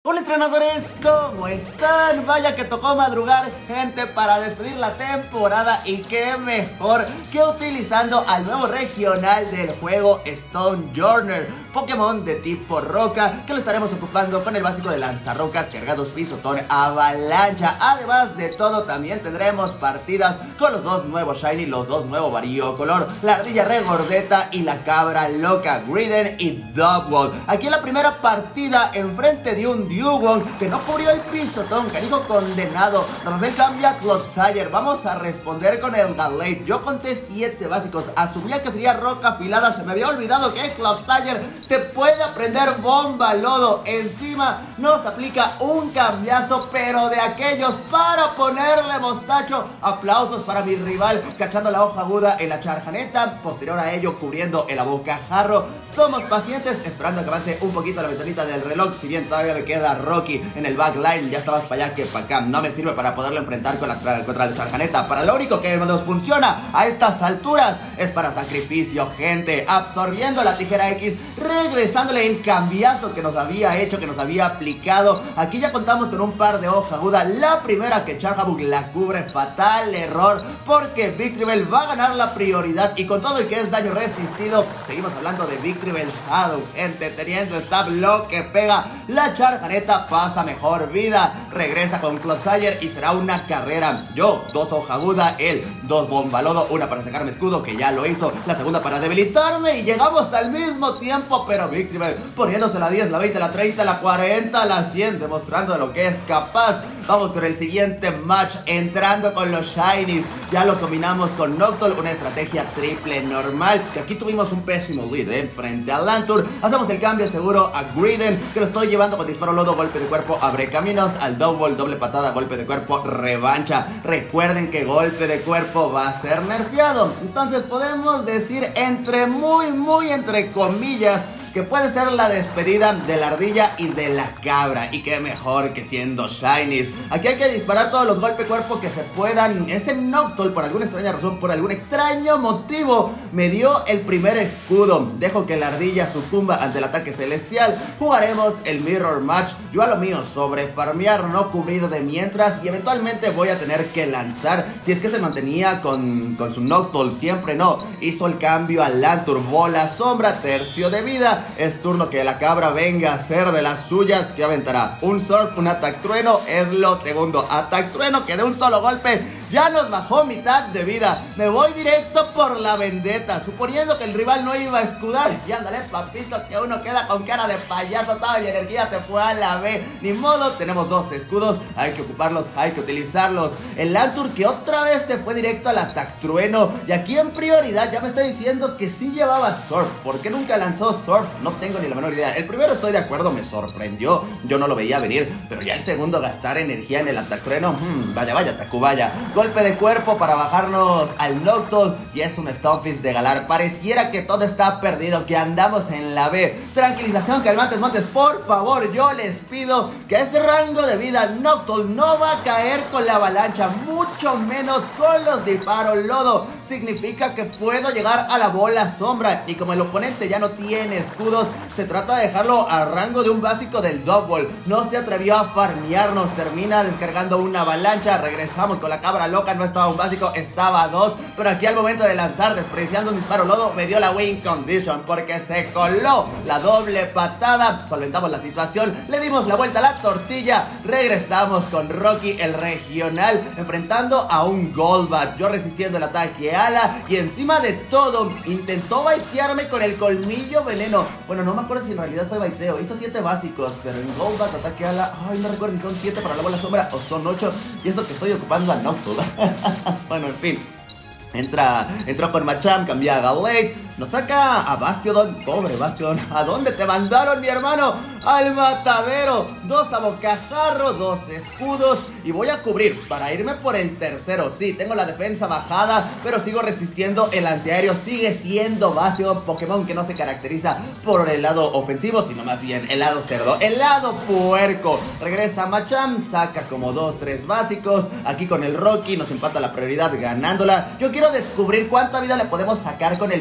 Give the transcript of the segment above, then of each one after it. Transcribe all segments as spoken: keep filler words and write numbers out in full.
Hola entrenadores, ¿cómo están? Vaya que tocó madrugar, gente, para despedir la temporada, y qué mejor que utilizando al nuevo regional del juego Stonejourner, Pokémon de tipo roca, que lo estaremos ocupando con el básico de lanzarrocas, cargados, pisotón, avalancha. Además de todo, también tendremos partidas con los dos nuevos Shiny, los dos nuevos variocolor, la ardilla regordeta y la cabra loca, Griden y Dugwall. Aquí en la primera partida, enfrente de un Dugwall que no cubrió el pisotón, canijo condenado, nos el cambio a Clodsire. Vamos a responder con el Gallade. Yo conté siete básicos, asumía que sería roca afilada, se me había olvidado que Clodsire te puede aprender bomba lodo. Encima nos aplica un cambiazo, pero de aquellos para ponerle mostacho. Aplausos para mi rival, cachando la hoja aguda en la charjaneta, posterior a ello cubriendo el abocajarro. Somos pacientes, esperando que avance un poquito la ventanita del reloj, si bien todavía me queda Rocky en el backline. Ya estabas para allá que para acá, no me sirve para poderlo enfrentar con la, contra la charjaneta. Para lo único que nos funciona a estas alturas es para sacrificio, gente, absorbiendo la tijera X, regresándole el cambiazo que nos había hecho, que nos había aplicado. Aquí ya contamos con un par de hoja aguda. La primera que Charjabug la cubre, fatal error, porque Victreebel va a ganar la prioridad, y con todo y que es daño resistido, seguimos hablando de Victreebel Shadow, gente, teniendo esta bloque pega. La charjaneta pasa mejor vida, regresa con Clodsire y será una carrera. Yo, dos hoja aguda, él, dos bomba lodo, una para sacarme escudo, que ya lo hizo, la segunda para debilitarme, y llegamos al mismo tiempo, pero Victreebel poniéndose la diez, la veinte, la treinta, la cuarenta, la cien, demostrando de lo que es capaz. Vamos con el siguiente match, entrando con los Shinies. Ya los combinamos con Noctowl, una estrategia triple normal, que aquí tuvimos un pésimo lead, ¿eh? Frente a Lantur. Hacemos el cambio seguro a Griden, que lo estoy llevando con disparo lodo, golpe de cuerpo, abre caminos. Al Dugwall, doble patada, golpe de cuerpo, revancha. Recuerden que golpe de cuerpo va a ser nerfeado, entonces podemos decir entre muy, muy entre comillas que puede ser la despedida de la ardilla y de la cabra. Y qué mejor que siendo Shinies. Aquí hay que disparar todos los golpes cuerpo que se puedan. Ese Noctowl, por alguna extraña razón, por algún extraño motivo, me dio el primer escudo. Dejo que la ardilla sucumba ante el ataque celestial. Jugaremos el Mirror Match. Yo a lo mío, sobre farmear, no cubrir de mientras, y eventualmente voy a tener que lanzar, si es que se mantenía con, con su Noctowl. Siempre no. Hizo el cambio a Lantur, bola sombra, tercio de vida. Es turno que la cabra venga a hacer de las suyas. Que aventará un Surf, un Ataque Trueno. Es lo segundo, Ataque Trueno, que de un solo golpe ya nos bajó mitad de vida. Me voy directo por la vendetta, suponiendo que el rival no iba a escudar. Y ándale, papito, que uno queda con cara de payaso. Toda mi energía se fue a la B. Ni modo, tenemos dos escudos, hay que ocuparlos, hay que utilizarlos. El Lantur, que otra vez se fue directo al Ataque Trueno. Y aquí en prioridad ya me está diciendo que sí llevaba Surf. ¿Por qué nunca lanzó Surf? No tengo ni la menor idea. El primero, estoy de acuerdo, me sorprendió, yo no lo veía venir. Pero ya el segundo, gastar energía en el Ataque Trueno, hmm, vaya, vaya, Tacubaya. Golpe de cuerpo para bajarnos al Noctowl, y es un Stunfisk de Galar. Pareciera que todo está perdido, que andamos en la B. Tranquilización, calmantes, montes, por favor, yo les pido que ese rango de vida Noctowl no va a caer con la avalancha, mucho menos con los disparos lodo. Significa que puedo llegar a la bola sombra, y como el oponente ya no tiene escudos, se trata de dejarlo a rango de un básico del Dugwall. No se atrevió a farmearnos, termina descargando una avalancha. Regresamos con la cabra loca, no estaba un básico, estaba dos, pero aquí al momento de lanzar, despreciando un disparo lodo, me dio la win condition, porque se coló la doble patada. Solventamos la situación, le dimos la vuelta a la tortilla, regresamos con Rocky, el regional, enfrentando a un Golbat. Yo resistiendo el ataque ala, y encima de todo intentó baitearme con el colmillo veneno. Bueno, no me acuerdo si en realidad fue baiteo, hizo siete básicos, pero en Golbat, ataque ala, ay, no recuerdo si son siete para la bola sombra o son ocho, y eso que estoy ocupando a Noctowl. Bueno, en fin. Entra, entró con Machamp, cambia a Gallade, nos saca a Bastiodon. Pobre Bastion, ¿a dónde te mandaron, mi hermano? Al matadero. Dos abocajarros, dos escudos, y voy a cubrir para irme por el tercero. Sí, tengo la defensa bajada, pero sigo resistiendo el antiaéreo. Sigue siendo Bastiodon, Pokémon que no se caracteriza por el lado ofensivo, sino más bien el lado cerdo, el lado puerco. Regresa Machamp, saca como dos, tres básicos. Aquí con el Rocky nos empata la prioridad ganándola. Yo quiero descubrir cuánta vida le podemos sacar con el piso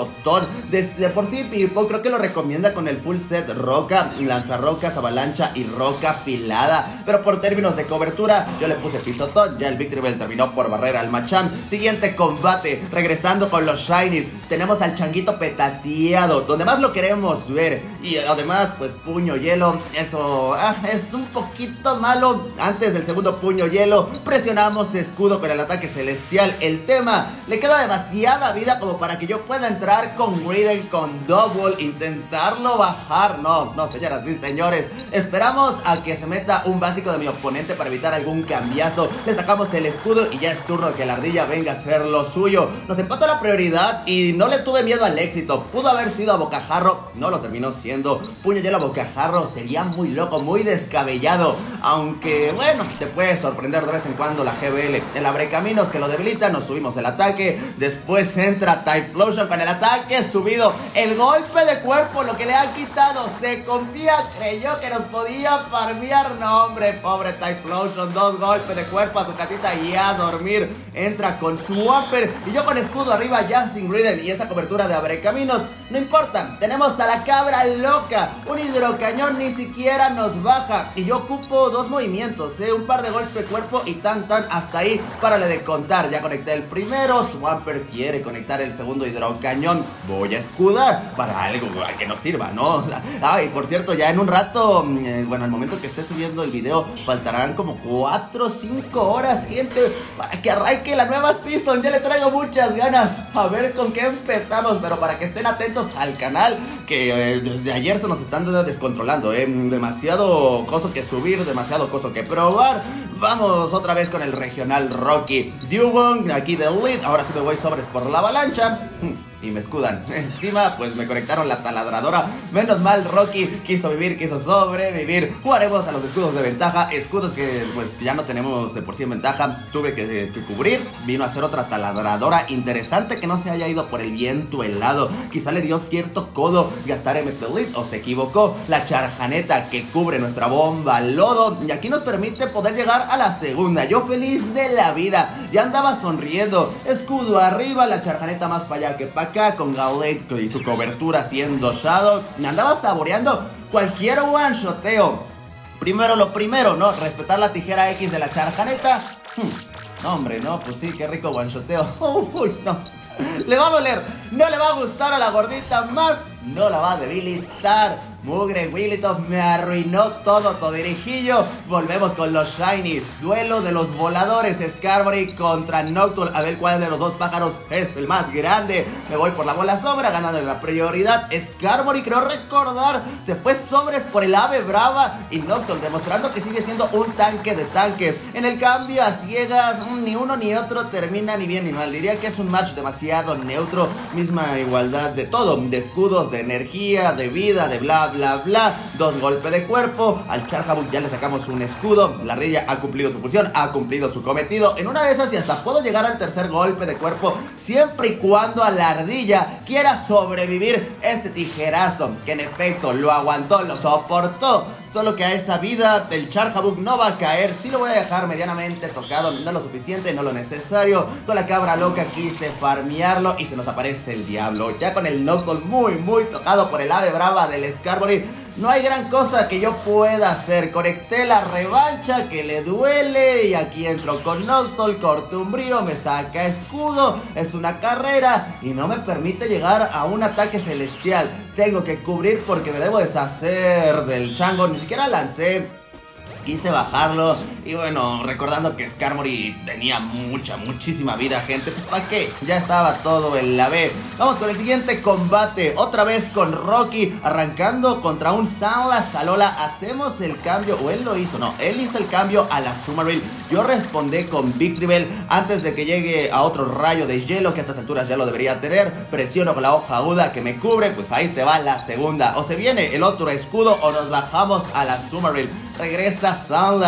pisotón. Desde por sí Pipo creo que lo recomienda con el full set roca, lanzarrocas, avalancha y roca afilada, pero por términos de cobertura yo le puse pisotón. Ya el Victreebel terminó por barrer al Machamp. Siguiente combate, regresando con los shinies, tenemos al changuito petateado, donde más lo queremos ver. Y además pues puño hielo, eso ah, es un poquito malo. Antes del segundo puño hielo presionamos escudo con el ataque celestial. El tema, le queda demasiada vida como para que yo pueda entrar con Griden con Double, intentarlo bajar. No, no señoras y señores, esperamos a que se meta un básico de mi oponente para evitar algún cambiazo. Le sacamos el escudo y ya es turno de que la ardilla venga a hacer lo suyo. Nos empata la prioridad y no le tuve miedo al éxito. Pudo haber sido a bocajarro, no lo terminó siendo. Puño hielo a bocajarro sería muy loco, muy descabellado, aunque bueno, te puede sorprender de vez en cuando la G B L. El abrecaminos que lo debilita, nos subimos el ataque. Después entra Typhlosion con el ataque subido. El golpe de cuerpo, lo que le han quitado. Se confía, creyó que nos podía farmear. No, hombre, pobre Typhlosion. Dos golpes de cuerpo a su casita y a dormir. Entra con su Wamper y yo con escudo arriba ya sin Griden y esa cobertura de abrecaminos. No importa, tenemos a la cabra loca. Un hidrocañón ni siquiera nos baja. Y yo ocupo dos movimientos, ¿eh? Un par de golpes de cuerpo y tan tan hasta ahí. Párale de contar, ya conecté el primero. Swampert quiere conectar el segundo hidrocañón. Voy a escudar para algo que nos sirva, ¿no? Ah, y por cierto, ya en un rato, eh, bueno, al momento que esté subiendo el video, faltarán como cuatro o cinco horas, gente, para que arranque la nueva season. Ya le traigo muchas ganas. A ver con qué empezamos, pero para que estén atentos al canal, que eh, desde ayer se nos están descontrolando, ¿eh? Demasiado coso que subir, demasiado coso que probar. Vamos otra vez con el regional Rocky. Dewgong, aquí de lead. Ahora sí me voy sobres por la avalancha. Y me escudan. Encima pues me conectaron la taladradora. Menos mal Rocky quiso vivir, quiso sobrevivir. Jugaremos a los escudos de ventaja. Escudos que pues ya no tenemos de por sí en ventaja. Tuve que, que cubrir. Vino a hacer otra taladradora. Interesante que no se haya ido por el viento helado. Quizá le dio cierto codo gastar M P Lead o se equivocó. La charjaneta que cubre nuestra bomba lodo. Y aquí nos permite poder llegar a la segunda. Yo feliz de la vida. Ya andaba sonriendo. Escudo arriba. La charjaneta más para allá que para acá, con Gallade y su cobertura siendo Shadow. Me andaba saboreando cualquier one-shoteo. Primero lo primero, ¿no? Respetar la tijera X de la charjaneta. Hmm. No, hombre, no, pues sí, qué rico one-shoteo. Uy, no. Le va a doler, no le va a gustar a la gordita más, no la va a debilitar. Mugre Wigglytuff me arruinó todo, Todirijillo. Volvemos con los Shiny. Duelo de los voladores. Skarmory contra Noctowl. A ver cuál de los dos pájaros es el más grande. Me voy por la bola sombra, ganando la prioridad. Skarmory, creo recordar, se fue sobres por el ave brava. Y Noctowl demostrando que sigue siendo un tanque de tanques. En el cambio a ciegas, ni uno ni otro termina ni bien ni mal. Diría que es un match demasiado neutro. Misma igualdad de todo. De escudos, de energía, de vida, de bla bla bla. Dos golpes de cuerpo. Al Charjabug ya le sacamos un escudo. La ardilla ha cumplido su función, ha cumplido su cometido. En una de esas y hasta puedo llegar al tercer golpe de cuerpo, siempre y cuando a la ardilla quiera sobrevivir este tijerazo, que en efecto lo aguantó, lo soportó. Solo que a esa vida el Charjabug no va a caer. Sí lo voy a dejar medianamente tocado, no lo suficiente, no lo necesario. Con la cabra loca quise farmearlo y se nos aparece el diablo. Ya con el Noctowl muy muy tocado por el ave brava del Skarmory, no hay gran cosa que yo pueda hacer. Conecté la revancha que le duele y aquí entro con Noctowl, corto un brío, me saca escudo. Es una carrera y no me permite llegar a un ataque celestial. Tengo que cubrir porque me debo deshacer del chango. Ni siquiera lancé, quise bajarlo. Y bueno, recordando que Skarmory tenía mucha, muchísima vida, gente, pues ¿para qué? Ya estaba todo en la B. Vamos con el siguiente combate. Otra vez con Rocky, arrancando contra un Sunlash Alola. Hacemos el cambio, o él lo hizo, no, él hizo el cambio a la Summerville. Yo respondí con Victreebel antes de que llegue a otro rayo de hielo, que a estas alturas ya lo debería tener. Presiono con la hoja aguda que me cubre, pues ahí te va la segunda. O se viene el otro escudo o nos bajamos a la Summerville. Regresa Sunlash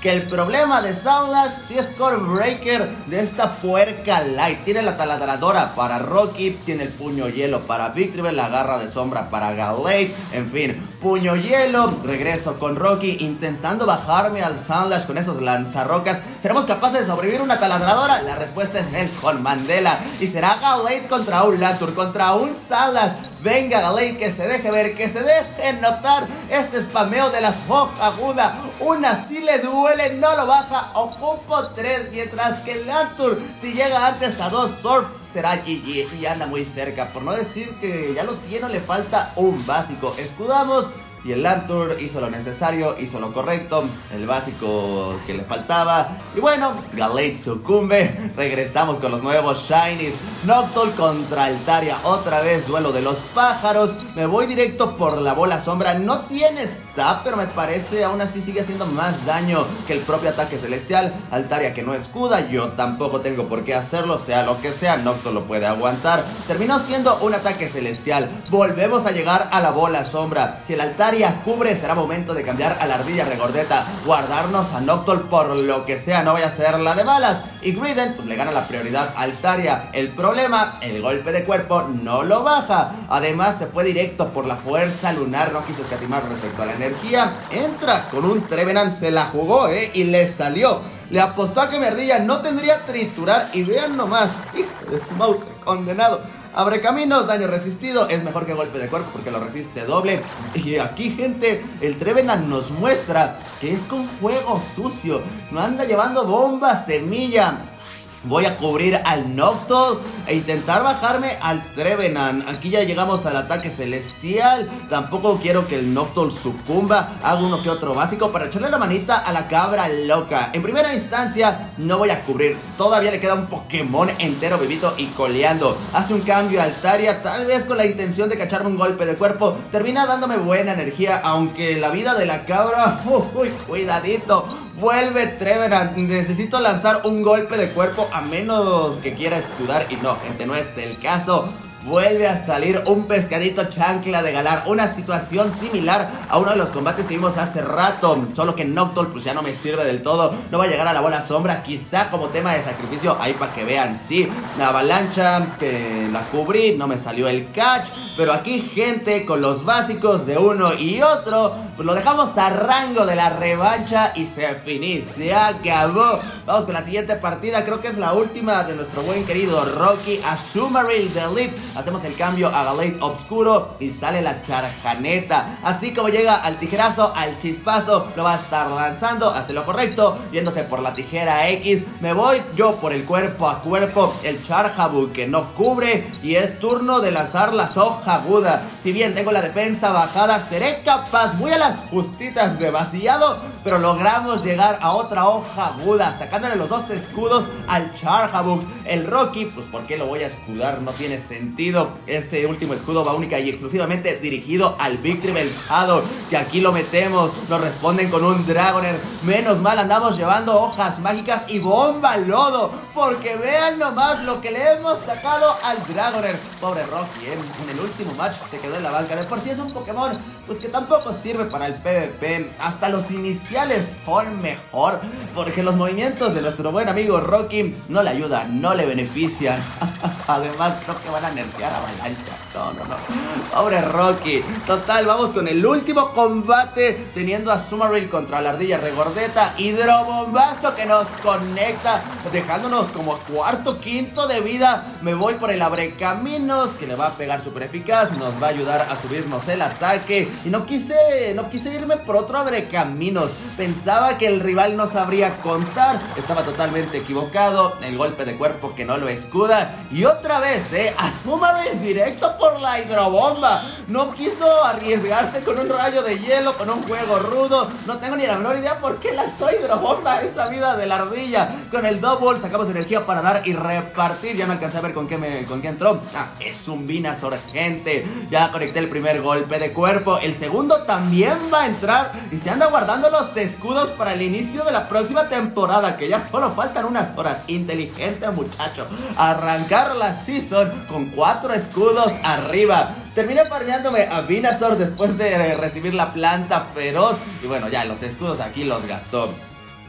que el problema de Soundlash sí es Core Breaker de esta puerca Light. Tiene la taladradora para Rocky, tiene el puño hielo para Victreebel, la garra de sombra para Gallade, en fin, puño hielo. Regreso con Rocky intentando bajarme al Soundlash con esos lanzarrocas. ¿Seremos capaces de sobrevivir una taladradora? La respuesta es Nelson Mandela. Y será Gallade contra un Lantur, contra un Soundlash. Venga Gallade, que se deje ver, que se deje notar ese spameo de las hojas aguda. Una sí le duele, no lo baja, ocupo tres. Mientras que el Lantur, si llega antes a dos Surf, será G G y anda muy cerca. Por no decir que ya lo tiene, le falta un básico. Escudamos. Y el Lantur hizo lo necesario, hizo lo correcto, el básico que le faltaba. Y bueno, Gallade sucumbe. Regresamos con los nuevos Shinies. Noctowl contra Altaria. Otra vez duelo de los pájaros. Me voy directo por la bola sombra. No tiene stab, pero me parece aún así sigue haciendo más daño que el propio ataque celestial. Altaria que no escuda, yo tampoco tengo por qué hacerlo. Sea lo que sea, Noctowl lo puede aguantar. Terminó siendo un ataque celestial. Volvemos a llegar a la bola sombra. Si el Altaria cubre, será momento de cambiar a la ardilla regordeta, guardarnos a Noctowl por lo que sea, no vaya a ser la de balas. Y Greedent pues le gana la prioridad a Altaria. El problema, el golpe de cuerpo no lo baja. Además se fue directo por la fuerza lunar, no quiso escatimar respecto a la energía. Entra con un Trevenant, se la jugó eh y le salió. Le apostó a que mi ardilla no tendría triturar y vean nomás, hijo de su mouse, condenado. Abre caminos, daño resistido, es mejor que golpe de cuerpo porque lo resiste doble. Y aquí, gente, el Trevenant nos muestra que es con fuego sucio. No anda llevando bomba, semilla. Voy a cubrir al Noctowl e intentar bajarme al Trevenant. Aquí ya llegamos al ataque celestial. Tampoco quiero que el Noctowl sucumba. Hago uno que otro básico para echarle la manita a la cabra loca. En primera instancia no voy a cubrir. Todavía le queda un Pokémon entero vivito y coleando. Hace un cambio a Altaria, tal vez con la intención de cacharme un golpe de cuerpo. Termina dándome buena energía, aunque la vida de la cabra... Uy, cuidadito. Vuelve Trevenant, necesito lanzar un golpe de cuerpo a menos que quiera escudar. Y no, gente, no es el caso. Vuelve a salir un pescadito chancla de Galar. Una situación similar a uno de los combates que vimos hace rato. Solo que Noctowl pues ya no me sirve del todo. No va a llegar a la bola sombra. Quizá como tema de sacrificio. Ahí para que vean, sí. La avalancha que la cubrí. No me salió el catch. Pero aquí, gente, con los básicos de uno y otro, pues lo dejamos a rango de la revancha. Y se finí, se acabó. Vamos con la siguiente partida. Creo que es la última de nuestro buen querido Rocky. Azumarill de Elite. Hacemos el cambio a Gallade Obscuro y sale la Charjaneta. Así como llega al tijerazo, al chispazo, lo va a estar lanzando. Hace lo correcto, yéndose por la tijera X. Me voy yo por el cuerpo a cuerpo. El Charjabug que no cubre. Y es turno de lanzar la soja aguda. Si bien tengo la defensa bajada, seré capaz, muy a las justitas, demasiado, pero logramos llegar a otra hoja aguda, sacándole los dos escudos al Charjabug. El Rocky, pues ¿por qué lo voy a escudar? No tiene sentido. Ese último escudo va única y exclusivamente dirigido al Victreebel Shadow, que aquí lo metemos. Nos responden con un Dragonair. Menos mal andamos llevando hojas mágicas y bomba lodo, porque vean nomás lo que le hemos sacado al Dragonair. Pobre Rocky, ¿eh? En el último match se quedó en la banca. De por sí es un Pokémon pues que tampoco sirve para el PvP. Hasta los iniciales son mejor, porque los movimientos de nuestro buen amigo Rocky no le ayudan, no le benefician. Además creo que van a nerfear a Avalancha. No, no, no. Pobre Rocky. Total, vamos con el último combate, teniendo a Azumarill contra la ardilla regordeta. Hidrobombazo que nos conecta, dejándonos como cuarto, quinto de vida. Me voy por el abrecaminos, que le va a pegar súper eficaz. Nos va a ayudar a subirnos el ataque. Y no quise, no quise irme por otro abrecaminos. Pensaba que el rival no sabría contar. Estaba totalmente equivocado. El golpe de cuerpo que no lo escuda. Y otra vez, eh, Azumarill directo por la hidrobomba. No quiso arriesgarse con un rayo de hielo, con un juego rudo. No tengo ni la menor idea por qué lanzó hidrobomba esa vida de la ardilla. Con el double sacamos energía para dar y repartir. Ya no alcancé a ver con qué, me, con qué entró. Ah, es un Venusaur, gente. Ya conecté el primer golpe de cuerpo. El segundo también va a entrar. Y se anda guardando los escudos para el inicio de la próxima temporada, que ya solo faltan unas horas. Inteligente muchacho. Arrancar la season con cuatro escudos arriba. Terminé farmeándome a Venusaur después de recibir la planta feroz. Y bueno, ya los escudos aquí los gastó.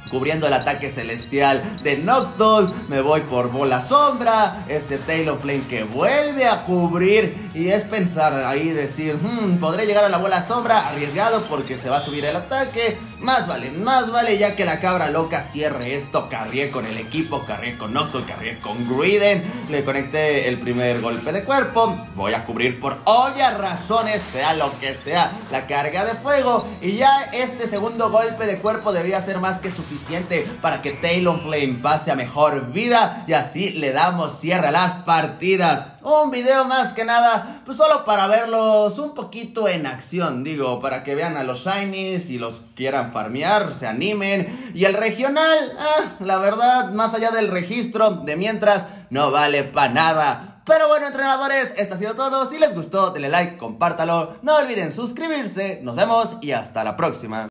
cubriendo el ataque celestial de Noctowl. Me voy por bola sombra, ese Talonflame que vuelve a cubrir, y es pensar ahí, decir, hmm, podré llegar a la bola sombra, arriesgado porque se va a subir el ataque. Más vale, más vale ya que la cabra loca cierre esto. Carrié con el equipo, carrié con Noctowl, carrié con Greedent, le conecté el primer golpe de cuerpo. Voy a cubrir por obvias razones, sea lo que sea, la carga de fuego, y ya este segundo golpe de cuerpo debería ser más que suficiente para que Talonflame pase a mejor vida, y así le damos cierre a las partidas. Un video más que nada, pues solo para verlos un poquito en acción, digo, para que vean a los shinies y los quieran farmear, se animen. Y el regional, ah, la verdad, más allá del registro, de mientras, no vale para nada. Pero bueno, entrenadores, esto ha sido todo. Si les gustó, denle like, compártalo, no olviden suscribirse. Nos vemos y hasta la próxima.